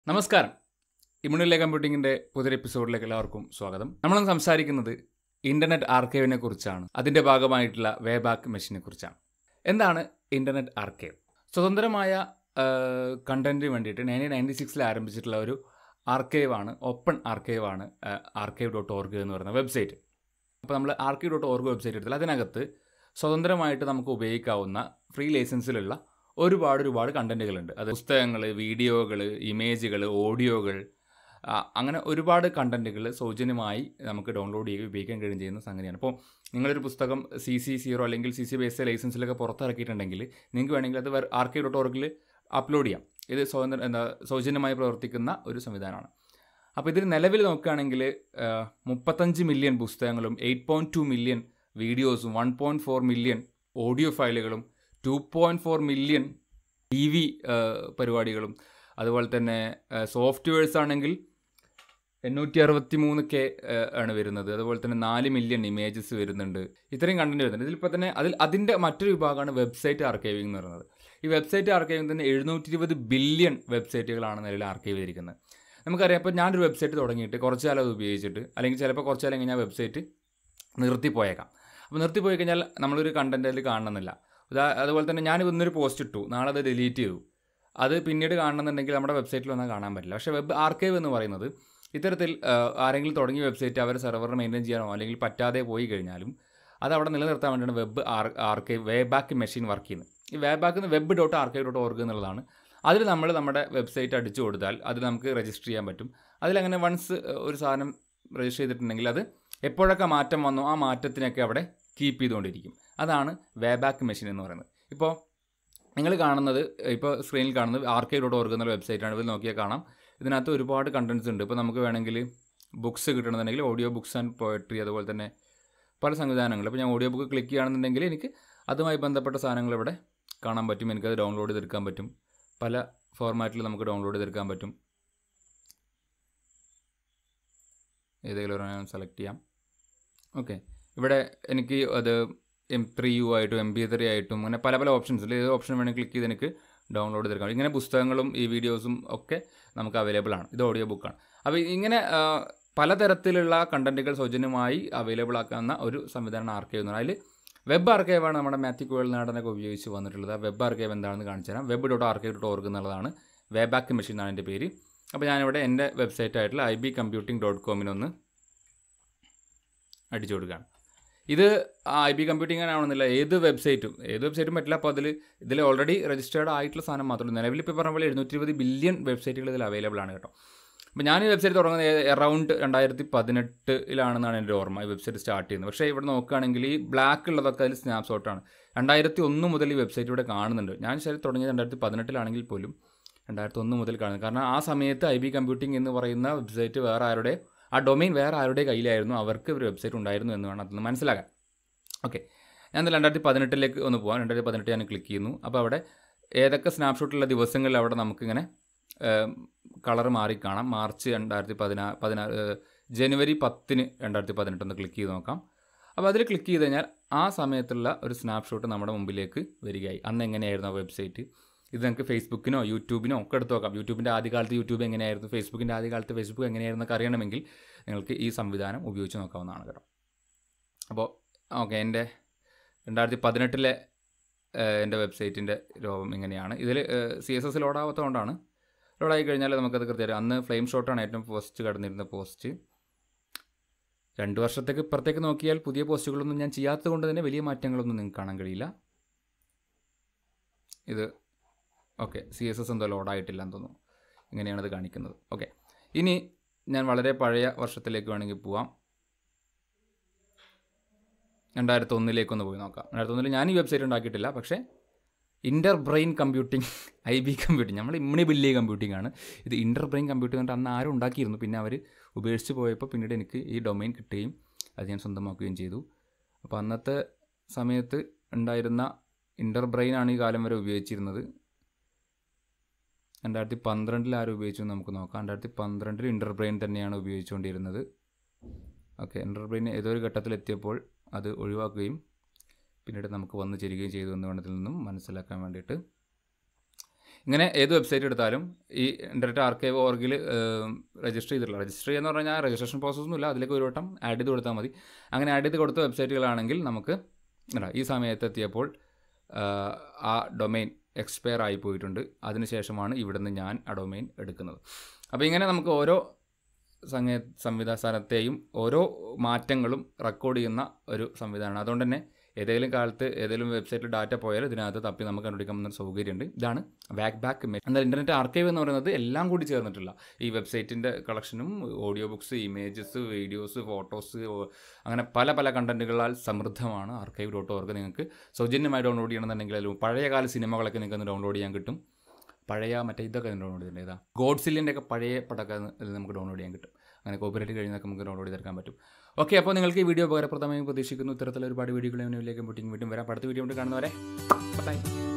നമസ്കാരം. ഇമ്മ്യൂണിലെ കമ്പ്യൂട്ടിങ്ങിൻ്റെ പുതിയൊരു എപ്പിസോഡിലേക്ക് എല്ലാവർക്കും സ്വാഗതം. നമ്മളൊന്ന് സംസാരിക്കുന്നത് ഇൻ്റർനെറ്റ് ആർക്കൈവിനെ കുറിച്ചാണ്. അതിൻ്റെ ഭാഗമായിട്ടുള്ള വേബാക്ക് മെഷീനെ കുറിച്ചാണ്. എന്താണ് ഇൻ്റർനെറ്റ് ആർക്കൈവ്? സ്വതന്ത്രമായ കണ്ടന്റിന് വേണ്ടിയിട്ട് 1996 ആരംഭിച്ചിട്ടുള്ള ഒരു ആർക്കൈവാണ്, ഓപ്പൺ ആർക്കൈവാണ് archive.org എന്ന് പറയുന്ന വെബ്സൈറ്റ്. അപ്പോൾ നമ്മൾ archive.org വെബ്സൈറ്റ് എടുത്താൽ അതിനകത്ത് സ്വതന്ത്രമായിട്ട് നമുക്ക് ഉപയോഗിക്കാവുന്ന ഫ്രീ ലൈസൻസിലുള്ള ഒരുപാട് കണ്ടന്റുകളുണ്ട്. അത് പുസ്തകങ്ങൾ, വീഡിയോകൾ, ഇമേജുകൾ, ഓഡിയോകൾ, അങ്ങനെ ഒരുപാട് കണ്ടന്റുകൾ സൗജന്യമായി നമുക്ക് ഡൗൺലോഡ് ചെയ്യുകയും ഉപയോഗിക്കാൻ ചെയ്യുന്ന സംഗതിയാണ്. അപ്പോൾ നിങ്ങളൊരു പുസ്തകം CC0 അല്ലെങ്കിൽ CC ബേസ് ലൈസൻസിലൊക്കെ പുറത്തിറക്കിയിട്ടുണ്ടെങ്കിൽ നിങ്ങൾക്ക് വേണമെങ്കിൽ അത് archive.org അപ്ലോഡ് ചെയ്യാം. ഇത് സൗജന്യമായി പ്രവർത്തിക്കുന്ന ഒരു സംവിധാനമാണ്. അപ്പോൾ ഇതിൽ നിലവിൽ നോക്കുകയാണെങ്കിൽ 35 മില്യൺ പുസ്തകങ്ങളും 8.2 മില്യൺ വീഡിയോസും 1.4 മില്യൺ ഓഡിയോ ഫയലുകളും 2.4 മില്യൺ TV പരിപാടികളും അതുപോലെ തന്നെ സോഫ്റ്റ്വെയർസ് ആണെങ്കിൽ 863K ആണ് വരുന്നത്. അതുപോലെ തന്നെ 4 മില്യൺ ഇമേജസ് വരുന്നുണ്ട്. ഇത്രയും കണ്ടന്റ് വരുന്നുണ്ട്. ഇതിലിപ്പോൾ തന്നെ അതിൻ്റെ മറ്റൊരു വിഭാഗമാണ് വെബ്സൈറ്റ് ആർക്കൈവിംഗ് എന്ന് പറയുന്നത്. ഈ വെബ്സൈറ്റ് ആർക്കൈവിംഗ് തന്നെ 720 ബില്യൺ വെബ്സൈറ്റുകളാണ് നിലവിൽ ആർക്കൈവ് ചെയ്തിരിക്കുന്നത്. നമുക്കറിയാം, ഇപ്പോൾ ഞാനൊരു വെബ്സൈറ്റ് തുടങ്ങിയിട്ട് കുറച്ച് കാലം അത് ഉപയോഗിച്ചിട്ട് അല്ലെങ്കിൽ ചിലപ്പോൾ കുറച്ച് കാലം കഴിഞ്ഞാൽ വെബ്സൈറ്റ് നിർത്തിപ്പോയേക്കാം. അപ്പോൾ നിർത്തിപ്പോയി കഴിഞ്ഞാൽ നമ്മളൊരു കണ്ടന്റ് അതിൽ കാണണമെന്നില്ല. അതുപോലെ തന്നെ ഞാൻ ഇന്നൊരു പോസ്റ്റ് ഇട്ടു, നാളെ അത് ഡിലീറ്റ് ചെയ്തു, അത് പിന്നീട് കാണണമെന്നുണ്ടെങ്കിൽ നമ്മുടെ വെബ്സൈറ്റിൽ വന്നാൽ കാണാൻ പറ്റില്ല. പക്ഷേ വെബ് ആർക്കൈവ് എന്ന് പറയുന്നത് ഇത്തരത്തിൽ ആരെങ്കിലും തുടങ്ങിയ വെബ്സൈറ്റ് അവർ സെർവറിന് മെയിൻറ്റെയിൻ ചെയ്യാനോ അല്ലെങ്കിൽ പറ്റാതെ പോയി കഴിഞ്ഞാലും അത് അവിടെ നിലനിർത്താൻ വേണ്ടിയാണ് web archive wayback machine work ചെയ്യുന്നത്. ഈ വേബാക്ക് web.archive.org എന്നുള്ളതാണ്. അതിൽ നമ്മൾ നമ്മുടെ വെബ്സൈറ്റ് അടിച്ചു കൊടുത്താൽ അത് നമുക്ക് രജിസ്റ്റർ ചെയ്യാൻ പറ്റും. അതിലങ്ങനെ വൺസ് ഒരു സാധനം രജിസ്റ്റർ ചെയ്തിട്ടുണ്ടെങ്കിൽ അത് എപ്പോഴൊക്കെ മാറ്റം വന്നോ ആ മാറ്റത്തിനൊക്കെ അവിടെ കീപ്പ് ചെയ്തുകൊണ്ടിരിക്കും. അതാണ് വേബാക്ക് മെഷീൻ എന്ന് പറയുന്നത്. ഇപ്പോൾ നിങ്ങൾ കാണുന്നത്, ഇപ്പോൾ സ്ക്രീനിൽ കാണുന്നത് archive.org എന്നുള്ള വെബ്സൈറ്റാണ്. ഇതിൽ നോക്കിയാൽ കാണാം ഇതിനകത്ത് ഒരുപാട് കണ്ടൻറ്റ്സ് ഉണ്ട്. ഇപ്പോൾ നമുക്ക് വേണമെങ്കിൽ ബുക്സ് കിട്ടണമെന്നുണ്ടെങ്കിൽ ഓഡിയോ ബുക്സ് ആൻഡ് പോയട്രി, അതുപോലെ തന്നെ പല സംവിധാനങ്ങൾ. ഇപ്പോൾ ഞാൻ ഓഡിയോ ബുക്ക് ക്ലിക്ക് ചെയ്യുകയാണെന്നുണ്ടെങ്കിൽ എനിക്ക് അതുമായി ബന്ധപ്പെട്ട സാധനങ്ങൾ ഇവിടെ കാണാൻ പറ്റും. എനിക്കത് ഡൗൺലോഡ് ചെയ്തെടുക്കാൻ പറ്റും. പല ഫോർമാറ്റിൽ നമുക്ക് ഡൗൺലോഡ് ചെയ്തെടുക്കാൻ പറ്റും. ഏതെങ്കിലും ഒരു സെലക്ട് ചെയ്യാം. ഓക്കെ, ഇവിടെ എനിക്ക് അത് M3U ആയിട്ടും MP3 ആയിട്ടും അങ്ങനെ പല ഓപ്ഷൻസ് ഉണ്ട്. ഏത് ഓപ്ഷൻ വേണമെങ്കിൽ ക്ലിക്ക് ചെയ്ത് എനിക്ക് ഡൗൺലോഡ് ചെയ്തെടുക്കാം. ഇങ്ങനെ പുസ്തകങ്ങളും ഈ വീഡിയോസും ഒക്കെ നമുക്ക് അവൈലബിൾ ആണ്. ഇത് ഓഡിയോ ബുക്കാണ്. അപ്പോൾ ഇങ്ങനെ പലതരത്തിലുള്ള കണ്ടന്റുകൾ സൗജന്യമായി അവൈലബിൾ ആക്കുന്ന ഒരു സംവിധാനമാണ് ആർക്കൈവ് എന്ന് പറയുന്നത്. അതിൽ വെബ് ആർക്കൈവാണ് നമ്മുടെ മാത്യു കുഴൽനാടനൊക്കെ ഉപയോഗിച്ച് വന്നിട്ടുള്ളത്. വെബ് ആർക്കൈവ് എന്താണെന്ന് കാണിച്ചു തരാം. web.archive.org എന്നുള്ളതാണ്. വേബാക്ക് മെഷീൻ എന്നാണ് എൻ്റെ പേര്. അപ്പോൾ ഞാനിവിടെ എൻ്റെ വെബ്സൈറ്റ് ആയിട്ടുള്ള ibcomputing.com ഒന്ന് അടിച്ചു കൊടുക്കുകയാണ്. ഇത് IB കമ്പ്യൂട്ടിംഗ് ആണെന്നില്ല, ഏത് വെബ്സൈറ്റും പറ്റില്ല. അപ്പോൾ ഇതിൽ ഓൾറെഡി രജിസ്റ്റേർഡ് ആയിട്ടുള്ള സാധനം മാത്രമേ. നിലവിൽ ഇപ്പോൾ പറഞ്ഞ പോലെ 720 ബില്യൺ വെബ്സൈറ്റുകൾ ഇതിൽ അവൈലബിൾ ആണ് കേട്ടോ. അപ്പോൾ ഞാൻ ഈ വെബ്സൈറ്റ് തുടങ്ങുന്നത് അറൗണ്ട് 2018 എൻ്റെ ഓർമ്മ. ഈ വെബ്സൈറ്റ് സ്റ്റാർട്ട് ചെയ്യുന്നത്. പക്ഷേ ഇവിടെ നോക്കുകയാണെങ്കിൽ ഈ ബ്ലാക്ക് ഉള്ളതൊക്കെ അതിൽ സ്നാപ്ഷോട്ടാണ്. 2001 മുതൽ ഈ വെബ്സൈറ്റ് ഇവിടെ കാണുന്നുണ്ട്. ഞാൻ ശരി തുടങ്ങിയത് 2018 പോലും 2001 മുതൽ കാണുന്നത്. കാരണം ആ സമയത്ത് IB കമ്പ്യൂട്ടിംഗ് എന്ന് പറയുന്ന വെബ്സൈറ്റ് ആ ഡൊമൈൻ വേറെ ആരുടെ കയ്യിലായിരുന്നു, അവർക്ക് ഒരു വെബ്സൈറ്റ് ഉണ്ടായിരുന്നു എന്ന് വേണം അതൊന്ന് മനസ്സിലാക്കാൻ. ഓക്കെ, ഞാൻ 2018 ഒന്ന് പോകാം. 2018 ഞാൻ ക്ലിക്ക് ചെയ്യുന്നു. അപ്പോൾ അവിടെ ഏതൊക്കെ സ്നാപ്ഷോട്ടുള്ള ദിവസങ്ങളിൽ അവിടെ നമുക്കിങ്ങനെ കളർ മാറി കാണാം. മാർച്ച് 2016, ജനുവരി 10 2018 ഒന്ന് ക്ലിക്ക് ചെയ്ത് നോക്കാം. അപ്പോൾ അതിൽ ക്ലിക്ക് ചെയ്ത് കഴിഞ്ഞാൽ ആ സമയത്തുള്ള ഒരു സ്നാപ്ഷോട്ട് നമ്മുടെ മുമ്പിലേക്ക് വരികയായി. അന്ന് എങ്ങനെയായിരുന്നു ആ വെബ്സൈറ്റ്. ഇത് നമുക്ക് ഫേസ്ബുക്കിനോ യൂട്യൂബിനോ ഒക്കെ എടുത്ത് നോക്കാം. യൂട്യൂബിൻ്റെ ആദ്യകാലത്ത് യൂട്യൂബ് എങ്ങനെയായിരുന്നു, ഫേസ്ബുക്കിൻ്റെ ആദ്യകാലത്ത് ഫേസ്ബുക്ക് എങ്ങനെയായിരുന്നു എന്നൊക്കെ അറിയണമെങ്കിൽ നിങ്ങൾക്ക് ഈ സംവിധാനം ഉപയോഗിച്ച് നോക്കാവുന്നതാണ് കേട്ടോ. അപ്പോൾ ഓക്കെ, എൻ്റെ 2018 എൻ്റെ വെബ്സൈറ്റിൻ്റെ രൂപം ഇങ്ങനെയാണ്. ഇതിൽ CSS ലോഡാവാത്തതുകൊണ്ടാണ്. ലോഡായി കഴിഞ്ഞാൽ നമുക്കത് കൃത്യമായിട്ട് അന്ന് ഫ്ലെയിം ഷോട്ടാണ് ഏറ്റവും ഫസ്റ്റ് കടന്നിരുന്ന പോസ്റ്റ്. 2 വർഷത്തേക്ക് ഇപ്പുറത്തേക്ക് നോക്കിയാൽ പുതിയ പോസ്റ്റുകളൊന്നും ഞാൻ ചെയ്യാത്തത് കൊണ്ട് തന്നെ വലിയ മാറ്റങ്ങളൊന്നും നിങ്ങൾക്ക് കാണാൻ കഴിയില്ല. ഇത് ഓക്കെ, CSS എന്തോ ലോഡായിട്ടില്ലെന്ന് തോന്നുന്നു. ഇങ്ങനെയാണത് കാണിക്കുന്നത്. ഓക്കെ, ഇനി ഞാൻ വളരെ പഴയ വർഷത്തിലേക്ക് വേണമെങ്കിൽ പോവാം. 2001 പോയി നോക്കാം. 2001 ഞാൻ ഈ വെബ്സൈറ്റ് ഉണ്ടാക്കിയിട്ടില്ല. പക്ഷേ inter brain computing, IB computing, നമ്മൾ ഇമ്മ്യൂണിബില്ലി കമ്പ്യൂട്ടിംഗ് ആണ് ഇത്. ഇൻ്റർ ബ്രെയിൻ കമ്പ്യൂട്ടിംഗ് കൊണ്ട് അന്ന് ആരും ഉണ്ടാക്കിയിരുന്നു. പിന്നെ അവർ ഉപേക്ഷിച്ച് പോയപ്പോൾ പിന്നീട് എനിക്ക് ഈ ഡൊമൈൻ കിട്ടുകയും അത് ഞാൻ സ്വന്തമാക്കുകയും ചെയ്തു. അപ്പോൾ അന്നത്തെ സമയത്ത് ഉണ്ടായിരുന്ന ഇൻ്റർ ബ്രെയിൻ ആണ് ഈ കാലം വരെ ഉപയോഗിച്ചിരുന്നത്. 2012 ആരും ഉപയോഗിച്ചു നമുക്ക് നോക്കാം. 2012 ഇൻ്റർ ബ്രെയിൻ തന്നെയാണ് ഉപയോഗിച്ചുകൊണ്ടിരുന്നത്. ഓക്കെ, ഇൻ്റർ ബ്രെയിൻ ഏതൊരു ഘട്ടത്തിലെത്തിയപ്പോൾ അത് ഒഴിവാക്കുകയും പിന്നീട് നമുക്ക് വന്നു ചേരുകയും ചെയ്തു എന്ന് വേണ്ടതിൽ നിന്നും മനസ്സിലാക്കാൻ വേണ്ടിയിട്ട് ഇങ്ങനെ ഏത് വെബ്സൈറ്റ് എടുത്താലും ഈ ഇൻ്റർനെറ്റ് ആർക്കൈവ് ഓർഗിൽ രജിസ്റ്റർ ചെയ്തിട്ടുള്ള രജിസ്റ്റർ ചെയ്യുക പറഞ്ഞാൽ രജിസ്ട്രേഷൻ പ്രോസസ്സൊന്നുമില്ല, അതിലേക്ക് ഒരു വട്ടം ആഡ് ചെയ്ത് കൊടുത്താൽ മതി. അങ്ങനെ ആഡ് ചെയ്ത് കൊടുത്ത വെബ്സൈറ്റുകളാണെങ്കിൽ നമുക്ക് ഈ സമയത്ത് എത്തിയപ്പോൾ ആ ഡൊമെയിൻ എക്സ്പയർ ആയി പോയിട്ടുണ്ട്. അതിനുശേഷമാണ് ഇവിടുന്ന് ഞാൻ ആ ഡൊമെയിൻ എടുക്കുന്നത്. അപ്പോൾ ഇങ്ങനെ നമുക്ക് ഓരോ സംവിധാനത്തെയും ഓരോ മാറ്റങ്ങളും റെക്കോർഡ് ചെയ്യുന്ന ഒരു സംവിധാനമാണ്. അതുകൊണ്ട് തന്നെ ഏതെങ്കിലും കാലത്ത് ഏതെങ്കിലും വെബ്സൈറ്റിൽ ഡാറ്റ പോയാൽ ഇതിനകത്ത് തപ്പി നമുക്ക് കണ്ടുപിടിക്കാവുന്ന സൗകര്യമുണ്ട്. ഇതാണ് wayback മെത്തേഡ്. എന്നാൽ ഇൻ്റർനെറ്റ് ആർക്കൈവ് എന്ന് പറയുന്നത് എല്ലാം കൂടി ചേർന്നിട്ടില്ല. ഈ വെബ്സൈറ്റിൻ്റെ കളക്ഷനും audio books, images, videos, photos, അങ്ങനെ പല പല കണ്ടൻറ്റുകളാൽ സമൃദ്ധമാണ് archive.org. നിങ്ങൾക്ക് സൗജന്യമായി ഡൗൺലോഡ് ചെയ്യണമെന്നുണ്ടെങ്കിൽ പഴയകാല സിനിമകളൊക്കെ നിങ്ങൾക്ക് ഡൗൺലോഡ് ചെയ്യാൻ കിട്ടും. പഴയ മറ്റേ ഇതൊക്കെ ഡൗൺലോഡ് ചെയ്തിട്ടുണ്ട്. ഏതാ ഗോഡ്സില്ലിൻ്റെ ഒക്കെ പഴയ പടമൊക്കെ നമുക്ക് ഡൗൺലോഡ് ചെയ്യാൻ കിട്ടും. അങ്ങനെ കോപ്പിറൈറ്റ് കഴിഞ്ഞൊക്കെ നമുക്ക് ഡൗൺലോഡ് ചെയ്തെടുക്കാൻ പറ്റും. ഓക്കെ, അപ്പോൾ നിങ്ങൾക്ക് ഈ വീഡിയോ ഉപകാരപ്രദമായി പ്രതീക്ഷിക്കുന്നു. ഇത്തരത്തിലുള്ള ഒരുപാട് വീഡിയോകൾ കമ്പ്യൂട്ടിംഗ് വീണ്ടും വരാം. അടുത്ത വീഡിയോ കൊണ്ട് കാണുന്നവരെ ബൈ.